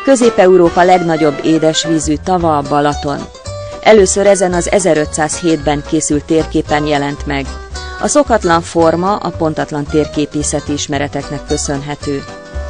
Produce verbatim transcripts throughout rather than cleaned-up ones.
Közép-Európa legnagyobb édesvízű tava a Balaton. Először ezen az ezerötszázhétben készült térképen jelent meg. A szokatlan forma a pontatlan térképészeti ismereteknek köszönhető.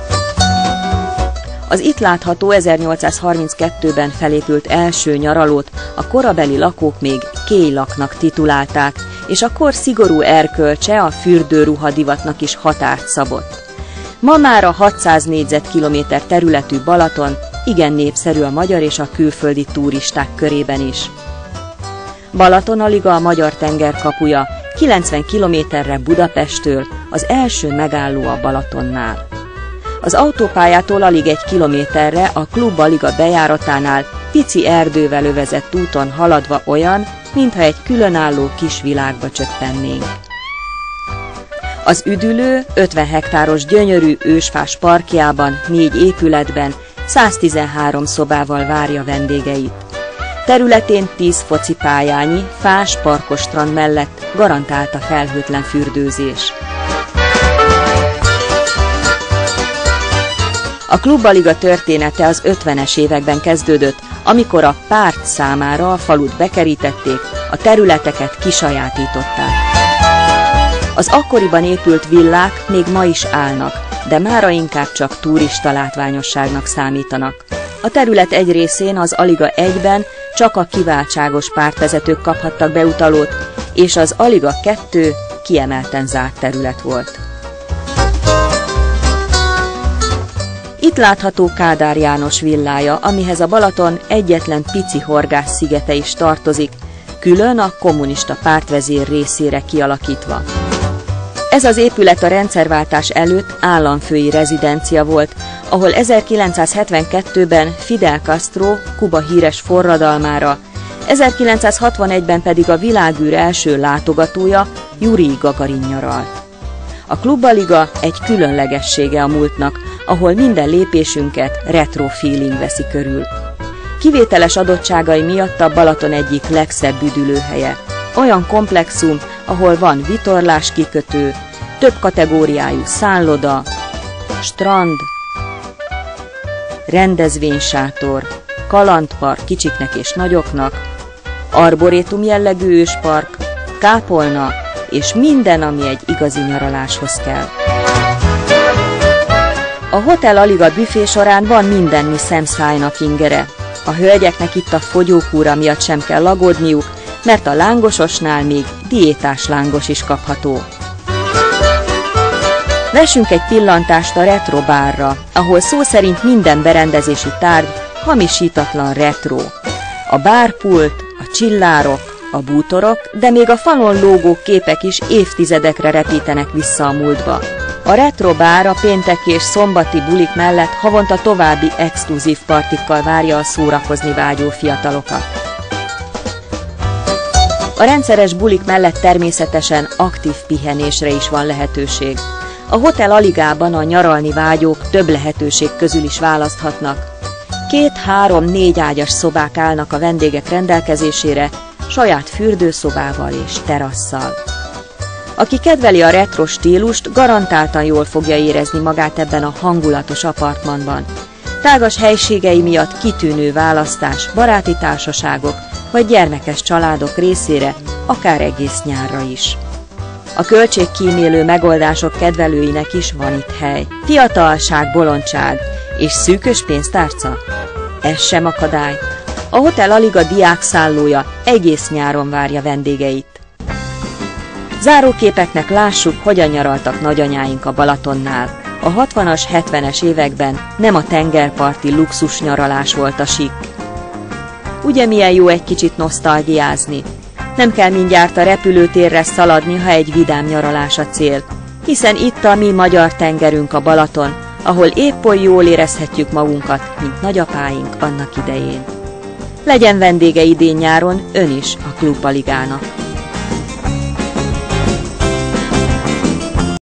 Az itt látható ezernyolcszázharminckettőben felépült első nyaralót a korabeli lakók még kélylaknak titulálták, és a kor szigorú erkölcse a fürdőruha divatnak is határt szabott. Ma már a hatszáz négyzetkilométer területű Balaton igen népszerű a magyar és a külföldi turisták körében is. Balatonaliga a magyar tenger kapuja, kilencven kilométerre Budapesttől, az első megálló a Balatonnál. Az autópályától alig egy kilométerre a Klubaliga bejáratánál pici erdővel övezett úton haladva olyan, mintha egy különálló kis világba csöppennénk. Az üdülő, ötven hektáros gyönyörű ősfás parkjában, négy épületben, száztizenhárom szobával várja vendégeit. Területén tíz focipályányi, fás parkos strand mellett garantált a felhőtlen fürdőzés. A Klubaliga története az ötvenes években kezdődött, amikor a párt számára a falut bekerítették, a területeket kisajátították. Az akkoriban épült villák még ma is állnak, de mára inkább csak turista látványosságnak számítanak. A terület egy részén az Aliga egyben csak a kiváltságos pártvezetők kaphattak beutalót, és az Aliga kettő kiemelten zárt terület volt. Itt látható Kádár János villája, amihez a Balaton egyetlen pici horgász szigete is tartozik, külön a kommunista pártvezér részére kialakítva. Ez az épület a rendszerváltás előtt államfői rezidencia volt, ahol ezerkilencszázhetvenkettőben Fidel Castro, Kuba híres forradalmára, ezerkilencszázhatvanegyben pedig a világűr első látogatója, Jurij Gagarin nyaralt. A Klubaliga egy különlegessége a múltnak, ahol minden lépésünket retro feeling veszi körül. Kivételes adottságai miatt a Balaton egyik legszebb üdülőhelye. Olyan komplexum, ahol van vitorlás kikötő, több kategóriájú szálloda, strand, rendezvénysátor, kalandpark kicsiknek és nagyoknak, arborétum jellegű őspark, kápolna és minden, ami egy igazi nyaraláshoz kell. A Hotel Aliga büfé során van mindenni szemszájnak ingere. A hölgyeknek itt a fogyókúra miatt sem kell aggódniuk, mert a lángososnál még diétás lángos is kapható. Vessünk egy pillantást a retro bárra, ahol szó szerint minden berendezési tárgy hamisítatlan retro. A bárpult, a csillárok, a bútorok, de még a falon lógó képek is évtizedekre repítenek vissza a múltba. A retro bár a pénteki és szombati bulik mellett havonta további exkluzív partikkal várja a szórakozni vágyó fiatalokat. A rendszeres bulik mellett természetesen aktív pihenésre is van lehetőség. A Hotel Aligában a nyaralni vágyók több lehetőség közül is választhatnak. Két, három, négy ágyas szobák állnak a vendégek rendelkezésére, saját fürdőszobával és terasszal. Aki kedveli a retro stílust, garantáltan jól fogja érezni magát ebben a hangulatos apartmanban. Tágas helységei miatt kitűnő választás, baráti társaságok vagy gyermekes családok részére, akár egész nyárra is. A költségkímélő megoldások kedvelőinek is van itt hely. Fiatalság, bolondság és szűkös pénztárca? Ez sem akadály. A Hotel Aliga diákszállója egész nyáron várja vendégeit. Záróképeknek lássuk, hogyan nyaraltak nagyanyáink a Balatonnál. A hatvanas, hetvenes években nem a tengerparti luxus nyaralás volt a sikk. Ugye milyen jó egy kicsit nosztalgiázni? Nem kell mindjárt a repülőtérre szaladni, ha egy vidám nyaralás a cél, hiszen itt a mi magyar tengerünk a Balaton, ahol épp oly jól érezhetjük magunkat, mint nagyapáink annak idején. Legyen vendége idén nyáron ön is a Klubaligának.